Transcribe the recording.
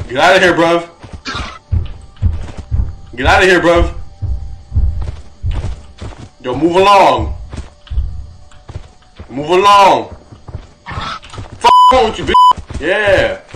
Get out of here, bruv. Get out of here, bruv. Yo, move along. Move along. Fuck with you, bitch. Yeah.